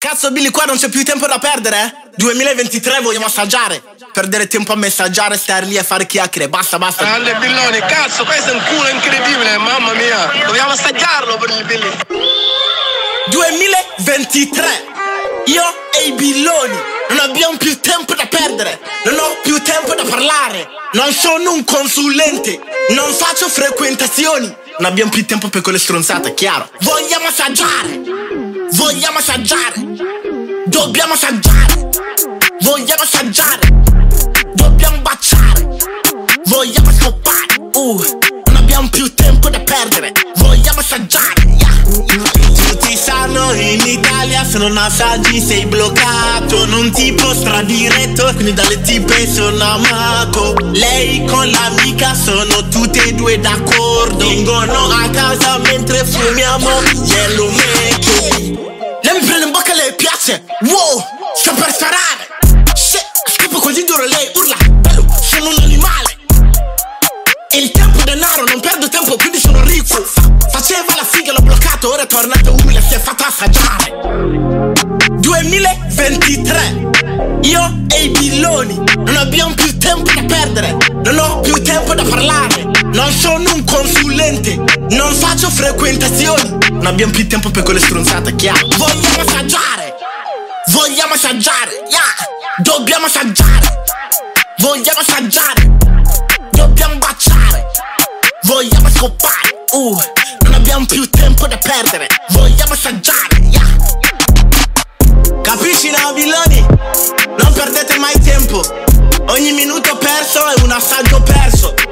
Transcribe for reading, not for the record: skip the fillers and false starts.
Cazzo Billy, qua non c'è più tempo da perdere, 2023 vogliamo assaggiare. Perdere tempo a messaggiare, stare lì a fare chiacchiere. Basta. Grande Billoni, cazzo, questo è un culo incredibile, mamma mia. Dobbiamo assaggiarlo per il Billy. 2023, io e i Billoni non abbiamo più tempo da perdere. Non ho più tempo da parlare. Non sono un consulente, non faccio frequentazioni. Non abbiamo più tempo per quelle stronzate, chiaro. Vogliamo assaggiare, dobbiamo assaggiare, vogliamo assaggiare, dobbiamo baciare, vogliamo scoppare. Non abbiamo più tempo da perdere, vogliamo assaggiare, Tutti sanno in Italia se non assaggi sei bloccato. Non tipo stradiretto, quindi dalle tipe sono amato. Lei con l'amica sono tutte e due d'accordo. Vengono a casa mentre fumiamo glielo metto. Lei mi prende in bocca, le piace, wow, sto per sparare. Scappo così duro, lei urla, bello, sono un animale. Il tempo è denaro, non perdo tempo, quindi sono ricco. Faceva la figa, l'ho bloccato, ora è tornato umile, si è fatto assaggiare. 2023, io e i Billoni non abbiamo più tempo da perdere. Non ho più tempo da parlare. Non sono un consulente, non faccio frequentazioni. Non abbiamo più tempo per quelle stronzate, chiaro. Vogliamo assaggiare, dobbiamo assaggiare, vogliamo assaggiare, dobbiamo baciare, vogliamo scoppare. Non abbiamo più tempo da perdere, vogliamo assaggiare, Capisci, no, Billoni? Non perdete mai tempo. Ogni minuto perso è un assaggio perso.